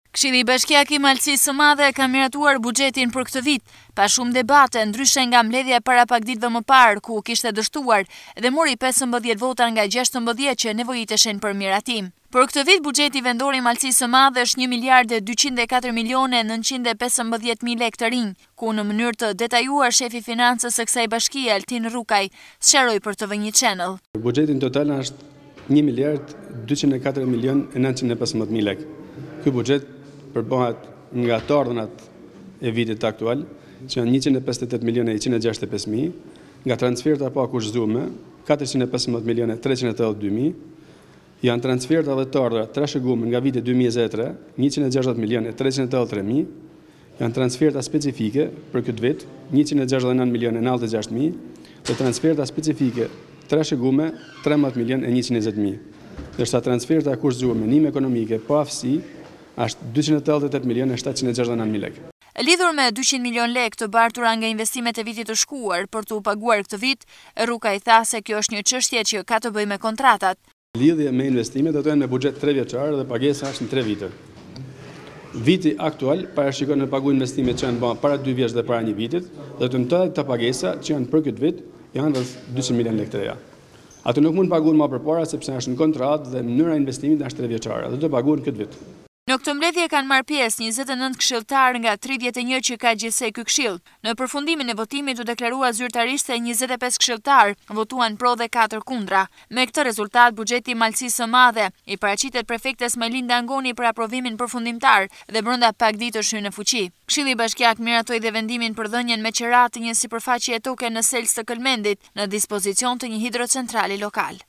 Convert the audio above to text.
Këshilli Bashkiak i Malësisë së Madhe ka miratuar buxhetin për këtë vit, pa shumë debate, ndryshe nga mbledhja para pak ditëve më parë, ku kishte dështuar dhe mori 15 vota nga 16 që nevojiteshin për miratim. Për këtë vit, buxheti vendor i Malësisë së Madhe është 1.204.915.000 lekë të rinj, ku në mënyrë të detajuar shefi financës së kësaj bashkie, Altin Rukaj, sqaroi për TV1 Channel. Buxheti total është 1.204.915.000 lekë. Ky buxhet përbohet nga të ardhunat e vitit aktual, që janë 158.165.000, nga transferta pa kushzume 415.382.000, janë transferta dhe të ardhura trashëgume nga viti 2023 160.383.000, janë transferta specifike për këtë vit 169.096.000 dhe transferta specifike trashëgume 13.120.000. Ndërsa transferta kushzume nim ekonomike pa aftësi është 288.769.000 lekë. Lidhur me 200 milion lekë të bartura nga investimet e vitit të shkuar për t'u paguar këtë vit, Rukaj tha se kjo është një çështje që ka të bëjë me kontratat. Lidhje me investimet do të jenë me buxhet 3 vjeçar dhe pagesa është në 3 vite. Viti aktual parashikon me pagu investimet që janë bërë para 2 vjeç dhe para 1 vitit, dhe të nëtojnë të pagesa që janë për këtë vit janë rreth 200 milion lekë të reja. Ato nuk mund paguhen më përpara sepse është në kontratë dhe mënyra e investimit është 3 vjeçare dhe do paguhen këtë vit. Në këtë mbledhje kanë marrë pjesë 29 këshilltar nga 31 që ka gjithsej ky këshill. Në përfundimin e votimit u deklarua zyrtarisht se 25 këshilltar votuan pro dhe 4 kundra. Me këtë rezultat, buxheti i Malësisë së Madhe i paraqitet prefektes Melinda Angoni për aprovimin përfundimtar dhe brenda pak ditësh hyn në fuqi. Këshilli Bashkiak miratoi dhe vendimin për dhënien me qerat të një sipërfaqe toke në Sels të Këlmendit në dispozicion të një hidrocentrali lokal.